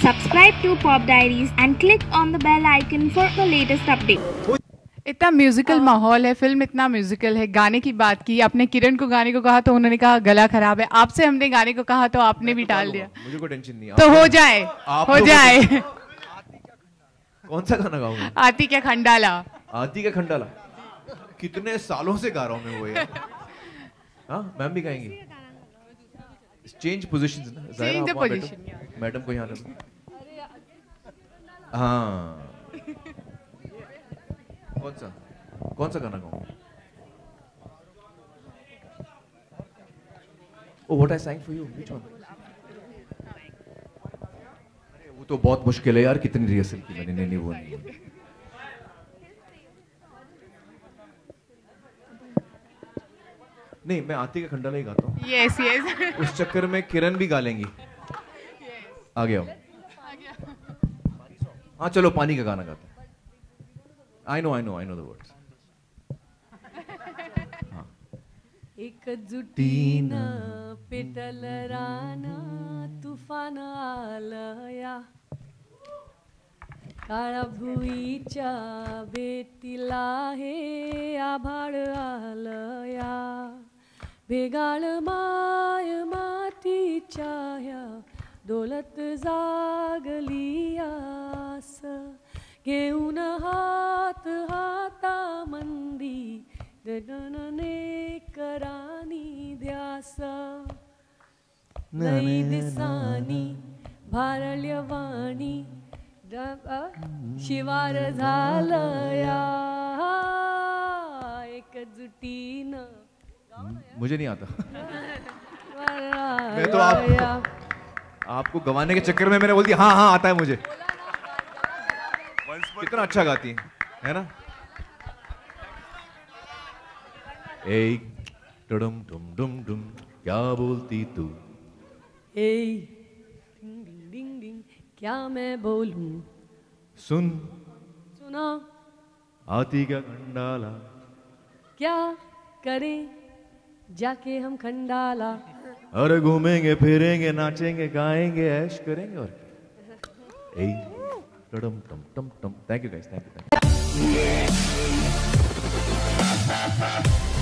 Subscribe to Pop Diaries and click on the bell icon for the latest update. इतना musical माहौल है, film इतना musical है। गाने की बात की आपने, किरण को गाने को कहा तो उन्होंने कहा गला खराब है। आपसे हमने गाने को कहा तो आपने भी टाल दिया। मुझे कोई टेंशन नहीं है, तो हो जाए हो जाए। कौन सा गाना गाऊंगा? आती क्या खंडाला। आती क्या खंडाला कितने सालों से गा रहा हूं मैं वो यार। हाँ मैम भी गाएंगी। चेंज पोजीशंस ना, चेंज पोजीशन। मैडम को यहाँ रखो। हाँ कौन सा गाना गाऊं? Oh, what I sang for you? Which one? अरे वो तो बहुत मुश्किल है यार, कितनी रिहर्सल की मैंने। नहीं वो नहीं। नहीं मैं आती का खंडाला ही गाता हूँ। Yes yes. उस चक्कर में किरण भी गा लेंगी। आ गया। हाँ चलो पानी का गाना गाते हैं। I know the words. हाँ। एकजुटीनं पेटल रान तुफान आलया, काळा भुईच्या बेटीला हे आभाळ आलया, भेगाळ माय मातीच्या ह्या डोलत जागली आस, घेऊन हात हाता मंदी दडनने करानी ध्यास, नई दिसानी भारल्यवाणी शिवार झालया, एकजुटीनं। मुझे नहीं आता। मैं तो आपको गवाने के चक्कर में मैंने बोल दिया हाँ हाँ आता है मुझे। कितना अच्छा गाती है ना? एक टुडुम डुम डुम डुम क्या बोलती तू? डिंग डिंग डिंग क्या मैं बोलूं? सुना आती क्या खंडाला, क्या करें जाके हम खंडाला? अरे घूमेंगे फिरेंगे नाचेंगे गाएंगे ऐश करेंगे और टम टम टम टम। Thank you guys, thank you.